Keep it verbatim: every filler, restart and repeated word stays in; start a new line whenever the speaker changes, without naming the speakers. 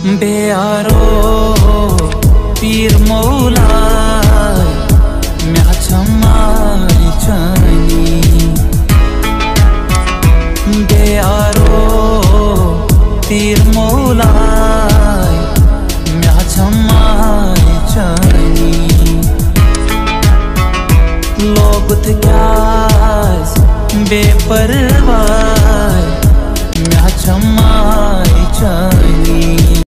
बेयारो पीर मौलाय म्याछमारी चनी बेयारो पीर मौलाय म्याछमारी चनी लोग थक्यास बेपरवाय म्याछमारी चनी